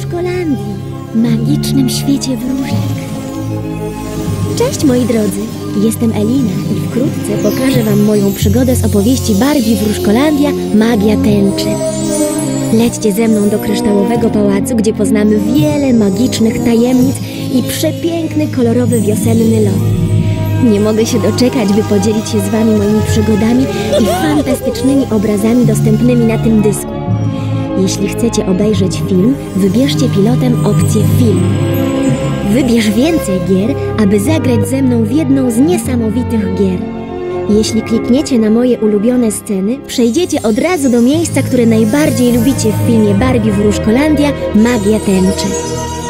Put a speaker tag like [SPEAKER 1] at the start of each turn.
[SPEAKER 1] Wróżkolandii, magicznym świecie wróżek. Cześć moi drodzy, jestem Elina i wkrótce pokażę wam moją przygodę z opowieści Barbie Wróżkolandia Magia Tęczy. Lećcie ze mną do kryształowego pałacu, gdzie poznamy wiele magicznych tajemnic i przepiękny, kolorowy wiosenny lot. Nie mogę się doczekać, by podzielić się z wami moimi przygodami i fantastycznymi obrazami dostępnymi na tym dysku. Jeśli chcecie obejrzeć film, wybierzcie pilotem opcję film. Wybierz więcej gier, aby zagrać ze mną w jedną z niesamowitych gier. Jeśli klikniecie na moje ulubione sceny, przejdziecie od razu do miejsca, które najbardziej lubicie w filmie Barbie Wróżkolandia Magia Tęczy.